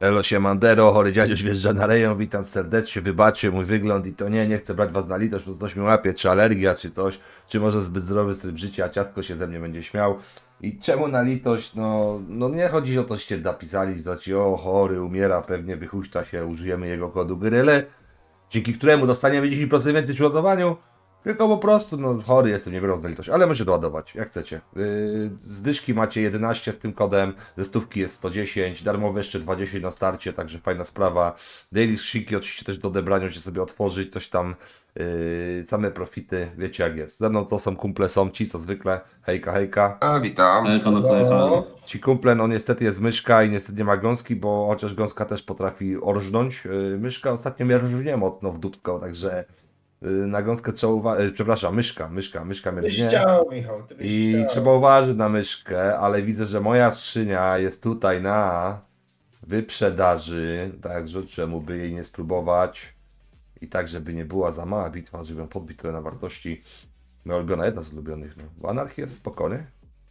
Elo Siemandero, chory dziadzioś wjeżdża na rejon, witam serdecznie, wybaczcie mój wygląd i to nie chcę brać was na litość, bo coś mi łapie, czy alergia, czy coś, czy może zbyt zdrowy tryb życia, a ciastko się ze mnie będzie śmiał. I czemu na litość? No nie chodzi o to, żeście napisali, to ci o chory, umiera, pewnie wychuśta się, użyjemy jego kodu GRYLE, dzięki któremu dostaniemy 10% więcej przy ładowaniu. Tylko po prostu, no chory jestem, nie biorąc na litość, ale możecie doładować, jak chcecie. Z dyszki macie 11 z tym kodem, ze stówki jest 110, darmowe jeszcze 20 na starcie, także fajna sprawa. Daily skrzynki oczywiście też do odebrania, możecie sobie otworzyć, coś tam, same profity, wiecie jak jest. Ze mną to są kumple, są ci, co zwykle, hejka, hejka. A, witam. Hejka na pojechaniu. Ci kumple, no niestety jest myszka i niestety nie ma gąski, bo chociaż gąska też potrafi orżnąć. Myszka ostatnio mnie rżnie mocno w dupsko, także na gąskę trzeba uważać, przepraszam, myszka mnie Byś rżnie. chciał, Michał, ty byś I chciał. trzeba uważać na myszkę, ale widzę, że moja skrzynia jest tutaj na wyprzedaży, także czemu by jej nie spróbować i tak, żeby nie była za mała bitwa, żeby ją podbić trochę na wartości. Moja ulubiona, jedna z ulubionych, no. W Anarchii jest spokojnie.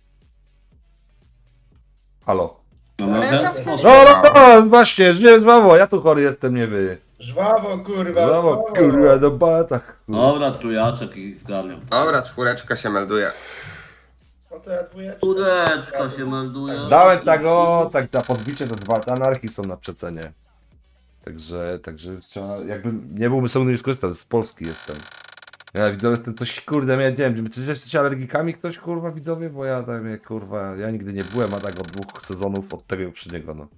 Halo. No, właśnie, żyję znowu, ja tu chory jestem, nie wy. Żwawo, kurwa. Znowu, kurwa, do batach. Dobra, trójaczek i zgarniam. Dobra, czwóreczka się melduje. No to ja dwójeczkę. Kureczka się melduje. Dałem tak na podbicie, to dwa anarchii są na przecenie. Także trzeba, jakbym nie byłbym sądny, nie skorzystał, z Polski jestem. Ja widzowie jestem coś, kurde, ja nie wiem, czy jesteście alergikami ktoś, kurwa, widzowie? Bo ja tam, kurwa, ja nigdy nie byłem, a tak od 2 sezonów od tego poprzedniego, no.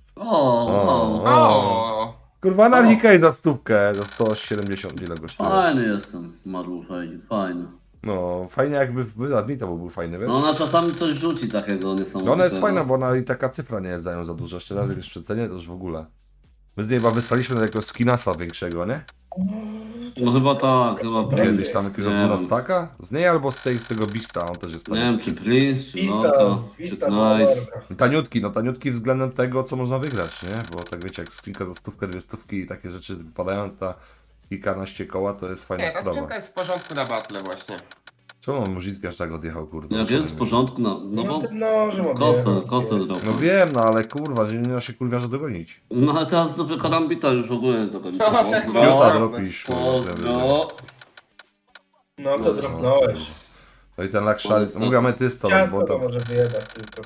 O, Kurwa, anarchika i na stówkę, za 170, ile gościło. Fajny jestem, Marlu, fajny. No, fajnie jakby, admin to byłby fajny, wiesz? No ona czasami coś rzuci takiego niesamowitego. Ona jest fajna, bo ona i taka cyfra nie jest dają za dużo, jeszcze raz jak jest przecenie, to już w ogóle. My z niej chyba wysłaliśmy na jakiegoś skinasa większego, nie? No chyba tak, chyba Kiedyś tam jakiegoś Nie od wiem. staka? Z niej albo z tego Beasta, on też jest Nie wiem, taniutki. czy Prince, czy Pista, Loka, czy pista, Knight. Taniutki względem tego, co można wygrać, nie? Bo tak wiecie, jak skrzynka za stówkę, 2 stówki i takie rzeczy wypadają, ta kilkanaście koła, to jest fajna nie, ta sprawa. skrzynka jest w porządku na battle właśnie. Czemu on Murzycki aż tak odjechał, kurde? Jak jest w porządku, no bo tym nożem kosę No zrobił. wiem, no ale kurwa, że nie da się kurwiarza dogonić. No ale teraz dopiero karambita już w ogóle do końca. Fiuta dropisz, Pozdro. No to drobnąłeś. No i ten Lakshary, No, mówię ametysto, no, Ciasto bo to to... może wyjebać tylko.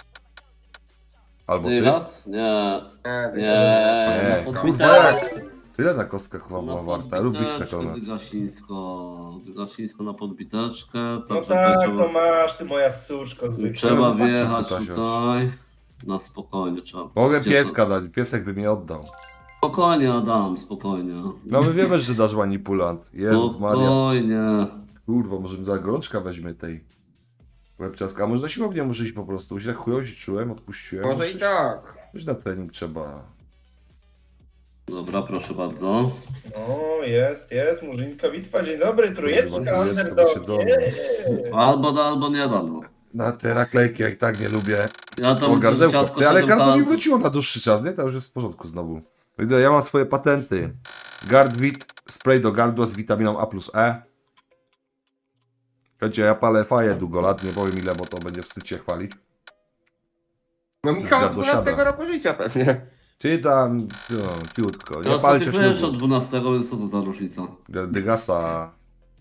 Albo Ty ty? raz? Nie, Nie, na kurwa, podbiteczkę. Tyle ta kostka chyba była warta, lubisz przekonać. Wygasińsko na podbiteczkę. No Także tak, trzeba, to masz, ty moja suszko zwykle. trzeba wjechać Pytasiu. tutaj. Na spokojnie trzeba. Mogę Gdzie pieska dać, piesek by mi oddał. Spokojnie Adam, spokojnie. No my wiemy, że dasz manipulant. Jezus Maria. Spokojnie. Kurwa, może mi za gorączka weźmie tej łebciaska. A może na siłownię muszę iść po prostu. Źle chujowo się czułem, odpuściłem. Może i tak. Już na trening trzeba. Dobra, proszę bardzo. No, jest, Murzyńska bitwa, dzień dobry, trójeczka, Trójeczka underdog. zasiedzona. Albo da, albo nie da, no. Na te naklejki jak tak nie lubię. Ja tam O, coś gardełko. ciastko Ty, ale szedłem gardło mi tam- wróciło na dłuższy czas, nie? To już jest w porządku znowu. Widzę, ja mam swoje patenty. Gardwit, spray do gardła z witaminą A plus E. Wiecie, ja palę faję długo lat, nie powiem ile, bo to będzie wstyd się chwalić. No Michał od Gardło 12 siada. roku życia pewnie. Czyli tam, no, ciutko. Nie Ja palcie sobie wiesz ślubu. od 12, więc co to za różnica? Dygasa.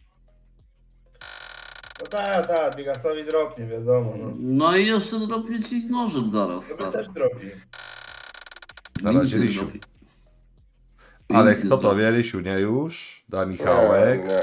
No tak, Digasowi dropnie, wiadomo, no. No i jeszcze zrobię ci nożyk zaraz, Tobie stary. też dropi. Na razie Nic nie Rysiu. zrobi. Ale Nic nie kto to zrobi. wie, Rysiu, nie już? Da Michałek. Nie.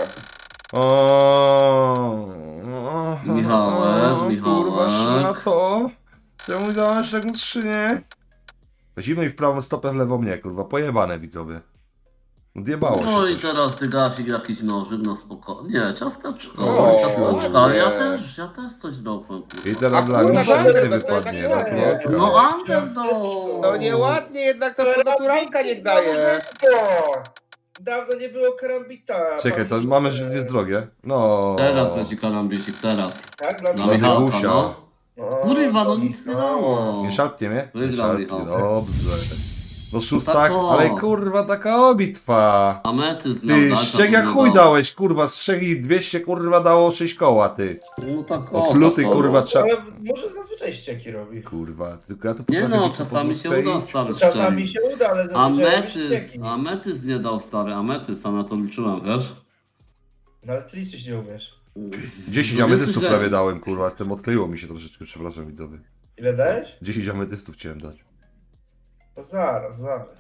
Michałek. Kurwa, na to. Czemu dałaś taką skrzynię? Zimno i w prawą stopę, w lewo mnie, kurwa. Pojebane, widzowie. Odjebało się No i coś. teraz ty gasik jakiś nożyk na spokojnie. Nie, ciasteczko. O, Ciasteczko, ale ja nie. też coś dropłem, kurwa. I teraz A dla kurwa, mnie nic to wypadnie. jest No, takie ładnie. krótka. No Anderson! To nieładnie jednak to naturalka niech daje. Dawno nie było karambita. Czekaj, to mamy, że jest drogie. No. Teraz leci karambicik, teraz. Tak, dla Dla mnie. Michała. Michałka, no. O, Kurwa, no to nic nie Michał. dało. Nie szarpnie mnie? Nie Wygrał szarpnie, Michał. dobrze. No szóstak, No tak, ale kurwa taka obitwa. Ametyzm Ty, dać, szczeg a jak nie chuj dał. dałeś, kurwa, z 3200 kurwa dało 6 koła, ty. No tak, Opluty, tak, kurwa, no. trzeba... Ale może zazwyczaj ścieki robi. Kurwa, tylko ja tu Nie potrafię no, być czasami się podwózkę uda, i- stary, Czasami szczerze. się uda, ale zazwyczaj robi ścieki. Ametyzm nie dał, stary, ametyzm, a na to liczyłem, wiesz? No ale ty liczyć nie umiesz. 10 No, ametystów jesteś prawie le- dałem, kurwa, z tym odkleiło mi się troszeczkę, przepraszam widzowie. Ile dałeś? 10 ametystów chciałem dać. To zaraz.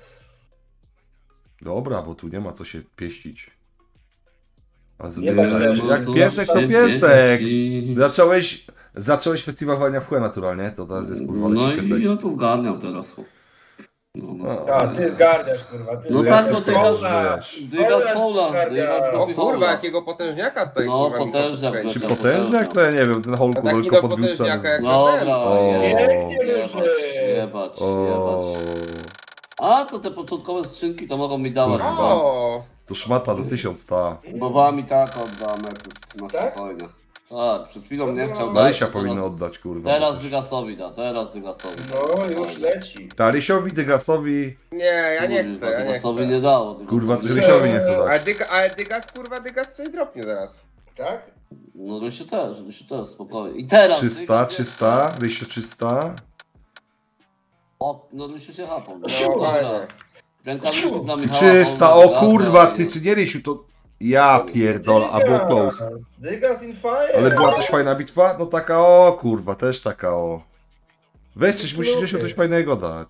Dobra, bo tu nie ma co się pieścić. A Nie ma co jak, się- jak no, piesek, to się piesek! pieści. Zacząłeś festiwal walenia w chłe naturalnie, to teraz jest kurwa No leci piesek. i ja to zgarniam teraz. No. A, ty zgarniasz, kurwa. Ty No zgarniasz. tak, bo Hola. Hola. Wiesz. Dygas Hola, Dygas O robi kurwa, Hola. jakiego potężniaka tutaj No, kurwa, potężniak Michał Czy Ja podkręcił. potężny? To ja nie wiem, ten holku No taki tylko do podbił potężniaka cenę. jak Dobra, ten. O. Pięknie jebać, leży. jebać, O, jebać. A, to te początkowe skrzynki to mogą mi dawać. Kurwa. O, to szmata za 1000 ta. Bo wam i tak odda ametyst na Tak? spokojnie. Tak, przed chwilą nie chciał dać. Marysia teraz- powinna oddać, kurwa. Teraz chociaż. Dygasowi da, teraz Dygasowi. No, już leci. Ta Rysiowi, Dygasowi, nie, ja nie chcę, ja nie Dygasowi chcę. nie dało. Dygasowi kurwa, coś nie Rysiowi nie chce Ale, dać. Dygas coś dropnie zaraz. Tak? No Rysiu też, spokojnie. I teraz. 300, 300, Rysio 300. O, no Rysiu się chapał. No fajnie. Rękawiczki dla Michała. 300, Paula, o kurwa, Dygas, ty, czy nie Rysiu, to... Ja pierdolę, a było close. Dygas in fire. Ale była coś fajna bitwa? No taka o, kurwa, też taka o. Weź coś, musi Rysiu coś fajnego dać.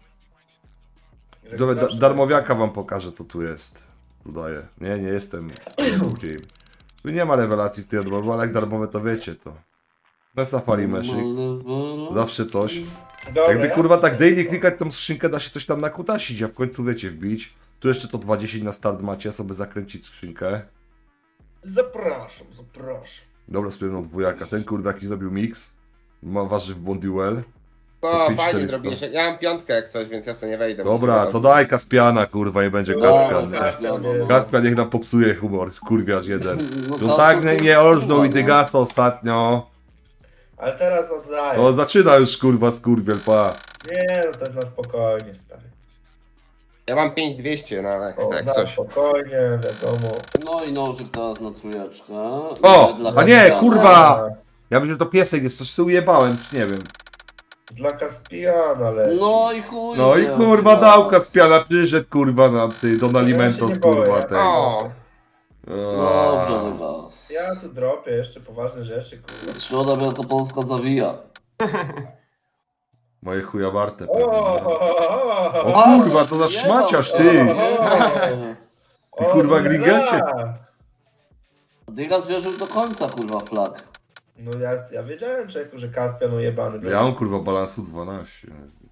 Dobra, darmowiaka wam pokażę, co tu jest. Tu daję. Nie jestem złodziejem. Tu nie ma rewelacji w tej odmowie, ale jak darmowe to wiecie to. Na safari meszyk. Zawsze coś. Dobra, Jakby kurwa tak daily klikać tą skrzynkę, da się coś tam nakutasić, a w końcu wiecie wbić. Tu jeszcze to 2.10 na start macie, sobie zakręcić skrzynkę. Zapraszam. Dobra, spróbuję dwójaka. Ten kurwa jaki zrobił mix. Ma warzyw Bonduel. No Co, pięć, fajnie 400? zrobiłeś. Ja mam piątkę jak coś, więc ja w to nie wejdę. Dobra, to daj Kaspiana kurwa i będzie Kaspian. No, Kaspian, no. Kaspian niech nam popsuje humor, kurwiarz jeden. No No tak nie orżnął i no. Dygasa ostatnio. Ale teraz oddaję. O, zaczyna już kurwa skurwiel, pa. Nie, no to jest na spokojnie, stary. Ja mam 5200 na O, jak na coś. spokojnie, wiadomo. No i nożyk teraz na trójeczkę. O, Dla a nie, Kaspiana. kurwa! Ja myślę, że to piesek jest, coś sobie ujebałem, czy nie wiem. Dla Kaspiana leci. No i chuj. No i że- kurwa dał Kaspiana, przyszedł kurwa na ty, Don Alimentos nie kurwa boję. tego. O, Dobrze, Dygas. Ja tu dropię jeszcze poważne rzeczy, kurwa. Środa Wielkopolska zawija. Moje chuja warte. O, O kurwa, co za szmaciarz, ty! Ty, kurwa, gringecie. Dygas wierzył do końca, kurwa, flag. No ja wiedziałem, człowieku, że Kaspian ujebany. Ja mam kurwa balansu 12.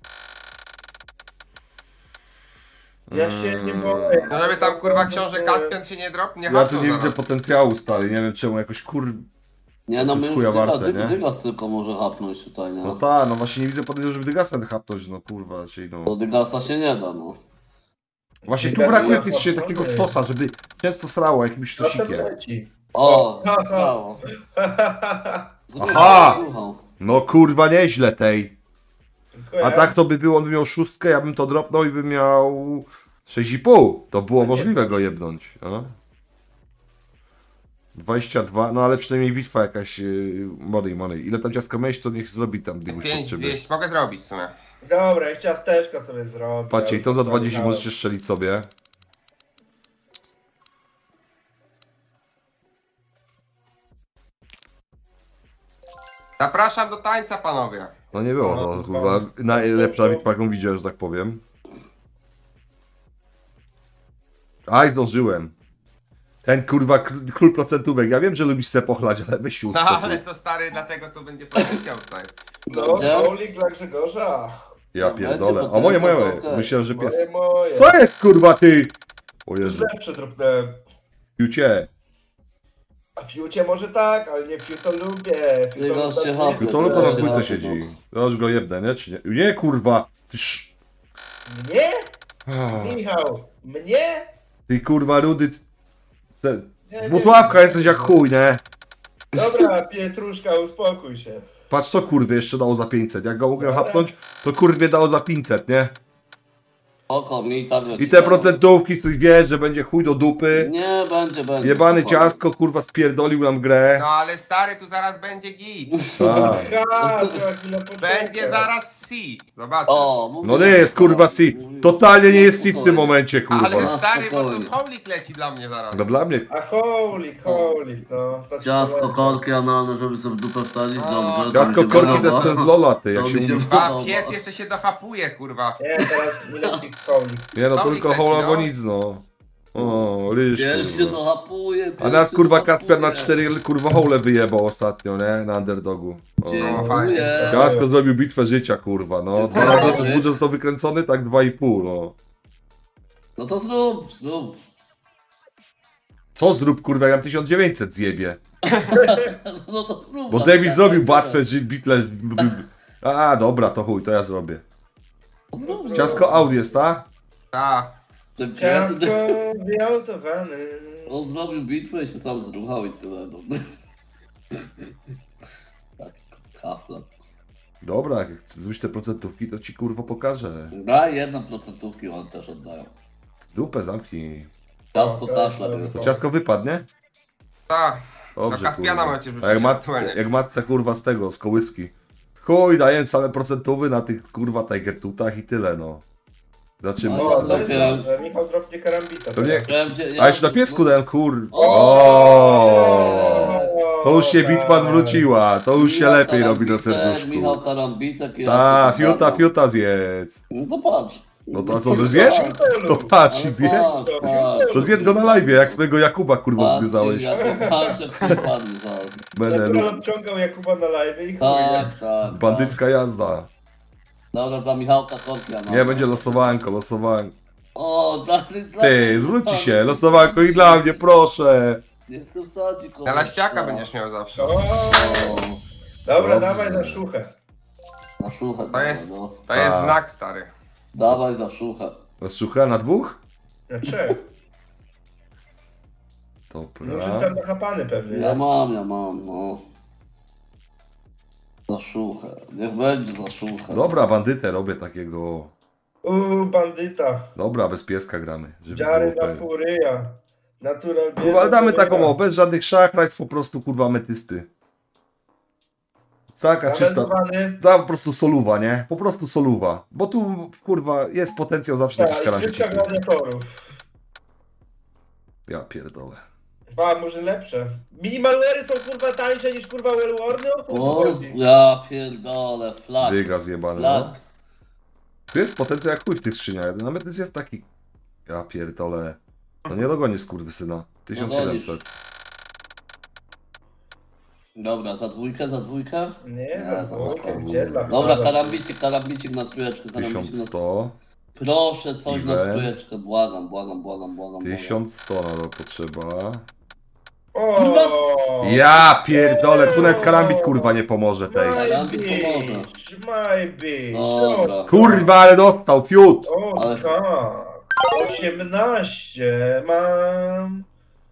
Ja się nie boję. no żeby tam kurwa książę Kaspian się nie drop, nie Ja tu hapnął nie widzę zaraz. potencjału stary, nie wiem czemu jakoś Nie no, To my jest już chuja warte, nie? Dygas tylko może hapnąć tutaj, nie? No tak, no właśnie nie widzę potencjału, żeby Dygasa hapnąć, no kurwa, czyli no. Do Dygasa się nie da, no. Właśnie tu Dygas brakuje nie tych ma się takiego problemu. sztosa, żeby często srało jakimś Proszę sztosikiem. leci. O, O, stało. Aha! Słuchał. No kurwa nieźle tej. Dziękuję. A tak to by było, on by miał 6, ja bym to dropnął i bym miał 6,5. To było możliwe go jebnąć. A? 22, no ale przynajmniej bitwa jakaś money. Ile tam ciasko mieć, to niech zrobi tam dyguś pod ciebie. 5200 mogę zrobić w sumie. Dobra, jak ciasteczka sobie zrobię. Patrzcie, i to za 20 Dobra. możecie strzelić sobie. Zapraszam do tańca panowie. No nie było to, kurwa, najlepsza bitwa jaką widziałem, że tak powiem. Aj, zdążyłem. Ten kurwa król procentówek, ja wiem, że lubisz se pochlać, ale weź się No uspokój. ale to stary, dlatego tu będzie potencjał tutaj. No, Gdzie? bowling dla Grzegorza. Ja Będzie pierdolę. A potencjał moje. koncertu. Myślałem, że pies. Moje. Co jest kurwa ty? O Jezu, Lepsze drobnąłem. piucie. A fiucie może tak, ale nie fiu to lubię. Fiu Dygas lubię się na chapie. dwójce. To no to na się dwójce chapie, siedzi. Ja już go jebnę, nie? Czy nie? Nie kurwa. Ty Mnie? Ah, Michał, mnie? Ty kurwa rudy. Nie, Z Włocławka jesteś jak chuj, nie? Dobra, Pietruszka, uspokój się. Patrz co kurwie jeszcze dało za 500. Jak go mogę hapnąć, to kurwie dało za 500, nie? Oko, mi tak I te procentówki, tu wiesz, że będzie chuj do dupy. Nie, będzie. Jebany spokojnie. ciastko, kurwa, spierdolił nam grę. No ale stary, tu zaraz będzie git. Tak. Ha, trzeba chwilę poczekać. Będzie zaraz C. Zobaczysz. O, No mówiłem, nie jest, kurwa, si. Totalnie nie jest si w tym Spokojnie. momencie, Ale kurwa. stary, bo spokojnie. tu Holik leci dla mnie zaraz. No dla mnie, A holik, no. To ci Ciasto, polecam. kolki analne, żeby sobie w dupę wsadzić, O, dobrze. ciastko mi się korki podoba. to jest z Lola, ty, jak To się mi się mówi. A podoba. pies jeszcze się dochapuje, kurwa. Nie, teraz mi leci holik. Nie no, Holik tylko leci, hola, bo no. nic, no. O, lisz, Pies się kurwa. dohapuje, A pies nas, się kurwa, dohapuje. Kasper na 4, kurwa, hole wyjebał ostatnio, nie? Na underdogu. O. Dziękuję. fajnie. Kasko zrobił bitwę życia, kurwa, no. 2 razy to budżet to wykręcony, tak 2,5, no. No to zrób. Co zrób, kurwa, ja mam 1900 zjebie. No to zrób. Bo David zrobił batwę, bitle. A, dobra, to chuj, to ja zrobię. Ciasko Audi jest, ta? Ta. Ten Ciastko biedny, wyautowany. on zrobił bitwę i się sam zruchał i tyle. No. Tak, kafla. Dobra, jak chcesz te procentówki, to ci kurwa pokażę. Daj 1%, on też oddają. Dupę zamknij. Ciasto Okej, kaszler dobra. jest. Ciasko wypadnie? Ta. Dobrze, Do Kaspiana kurwa. macie A jak, wrzucić. jak matce kurwa z tego, z kołyski. Chuj, daję same procentówy na tych kurwa Tigertutach i tyle, no. Zobaczymy. No, co O, to jest będzie. dobrze. Michał dropnie karambita. Pewnie- teraz. A jeszcze na piesku dałem, kur... O! To już się bitwa tak. zwróciła, to już się lepiej robi na Michał serduszku. Karambitek. i Ta, ja sobie fiuta, zadam. fiuta zjedz. No to patrz. No to a co, że zjesz? To patrz, Ale zjesz. patrz. To zjedz go na live, jak swojego Jakuba kurwa Patrzcie, odgryzałeś. jak patrzę, przypadnie zaraz. Będę Natural lub... obciągał Jakuba na live i chuj. Tak, tak. Bandycka jazda. Tak. Dobra, dla Michałka Korkia. Nie, będzie losowanko, losowanko. O, dla Ty, zwróci się, losowanko i dla mnie, proszę. Nie chcę wsadzić kogoś. Na laściaka będziesz miał zawsze. O, O, dobra, Dobrze. dawaj na szuchę. na szuchę. To jest, No. to jest A. znak, stary. Dawaj za szuchę. Rozszucha na dwóch? Na trzech. Murzyn Dobra. tam nachapany pewnie. Ja nie? mam, no. Za szuchę. Niech będzie za szuchę. Dobra, bandytę robię takiego. Bandyta. Dobra, bez pieska gramy. Żeby Dziary było na pewnie. pół ryja. Natural Kurwa, ale damy bierze, taką ryja. bez żadnych szachrajstw, po prostu kurwa metysty. Taka czysta. Zameldowany. Da po prostu soluwa, nie? Po prostu soluwa. Bo tu kurwa jest potencjał zawsze na jakiś Tak, szybka karambicik. gladiatorów. Ja pierdolę. Może lepsze. Minimalwery są kurwa tańsze niż kurwa Wellwarny? O kurwa O, chodzi. ja pierdolę, flag. Dyga zjebany, no. Flag. Tu jest potencjał jak chuj w tych skrzyniach. Nawet jest taki. Ja pierdolę. No nie dogonię skurwysyna. 1700. Dobra, za dwójkę? Nie, za dwójkę, dobra. gdzie dla Dobra, psa? karambicik na trójeczkę. 1100. Proszę coś na Piwę. trójeczkę, błagam. 1100 na to potrzeba. O! Ja pierdolę, tu nawet karambit kurwa nie pomoże tej. Karambit pomoże. Maybe. Dobra. Kurwa, ale dostał, fiut! O, Ale- tak. 18 mam.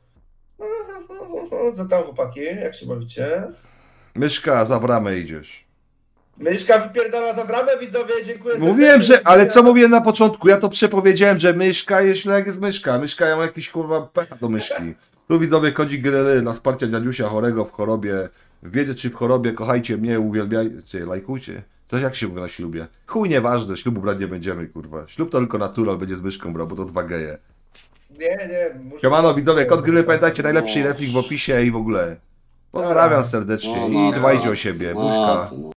Co tam chłopaki? Jak się bawicie? Myszka, za bramę idziesz. Myszka wypierdala za bramę, widzowie, dziękuję Mówiłem, że, ale co mówiłem na początku? Ja to przepowiedziałem, że myszka jest jak jest myszka. Myszka ja mam jakiś kurwa pecha do myszki. Tu widzowie kodzi gry na wsparcie dziadusia chorego w chorobie. W biedzie czy w chorobie, kochajcie mnie, uwielbiajcie, lajkujcie. Coś jak się mówi na ślubie. Chuj nieważne, ślubu brać nie będziemy, kurwa. Ślub to tylko natural będzie z myszką brał, bo to dwa geje. Nie. Siemano widzowie, kod gry, pamiętajcie, najlepszy replik w opisie i w ogóle. Pozdrawiam serdecznie i dbajcie o siebie. Buźka. No.